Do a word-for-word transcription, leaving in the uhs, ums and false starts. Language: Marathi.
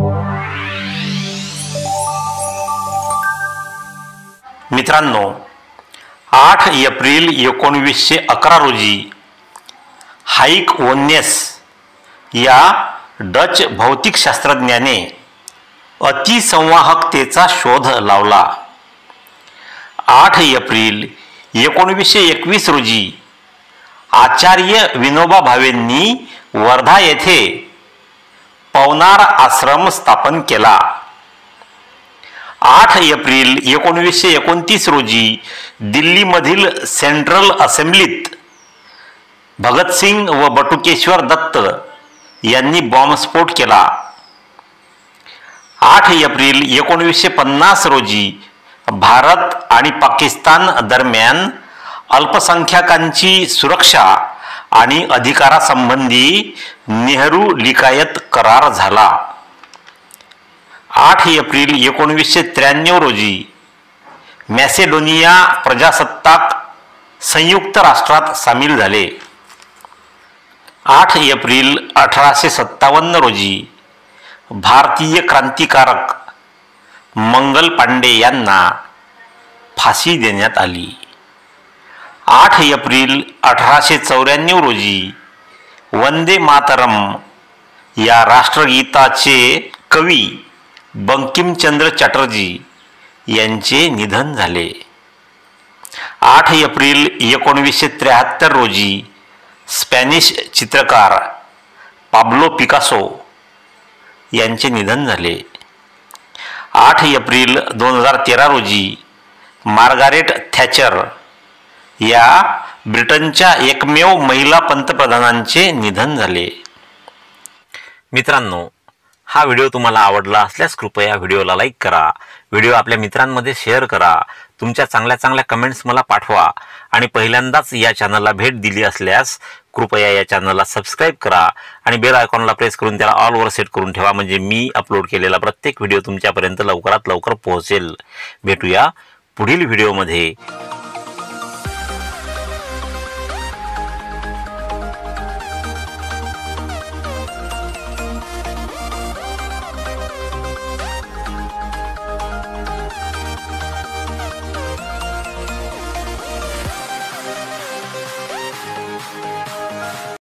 मित्रांनो, आठ एप्रिल एकोणवीसशे अकरा रोजी हाईक वोन्नेस या डच भौतिकशास्त्रज्ञाने अतिसंवाहकतेचा शोध लावला. आठ एप्रिल एकोणवीसशे एकवीस रोजी आचार्य विनोबा भावेंनी वर्धा येथे पवनार आश्रम स्थापन केला. आठ एप्रिल एकोणवीसशे एकोणतीस रोजी दिल्लीमधील सेंट्रल असेंब्लीत भगतसिंग व बटुकेश्वर दत्त यांनी बॉम्बस्फोट केला. आठ एप्रिल एकोणवीसशे पन्नास रोजी भारत आणि पाकिस्तान दरम्यान अल्पसंख्याकांची सुरक्षा आणि अधिकारासंबंधी नेहरू लिकायत करार झाला. आठ एप्रिल एकोणवीसशे त्र्याण्णव रोजी मॅसेडोनिया प्रजासत्ताक संयुक्त राष्ट्रात सामील झाले. आठ एप्रिल अठराशे सत्तावन्न रोजी भारतीय क्रांतिकारक मंगल पांडे यांना फाशी देण्यात आली. आठ एप्रिल अठराशे चौऱ्याण्णव रोजी वंदे मातरम या राष्ट्रगीताचे कवी बंकिमचंद्र चटर्जी यांचे निधन झाले. आठ एप्रिल एकोणवीसशे त्र्याहत्तर रोजी स्पॅनिश चित्रकार पाब्लो पिकासो यांचे निधन झाले. आठ एप्रिल दोन हजार तेरा रोजी मार्गारेट थॅचर या ब्रिटनच्या एकमेव महिला पंतप्रधानांचे निधन झाले. मित्रांनो, हा व्हिडिओ तुम्हाला आवडला असल्यास कृपया व्हिडिओला लाईक करा, व्हिडिओ आपल्या मित्रांमध्ये शेअर करा, तुमच्या चांगल्या चांगल्या कमेंट्स मला पाठवा आणि पहिल्यांदाच या चॅनलला भेट दिली असल्यास कृपया या चॅनलला सबस्क्राईब करा आणि बेल आयकॉनला प्रेस करून त्याला ऑलवर सेट करून ठेवा, म्हणजे मी अपलोड केलेला प्रत्येक व्हिडिओ तुमच्यापर्यंत लवकरात लवकर पोहोचेल. भेटूया पुढील व्हिडिओमध्ये.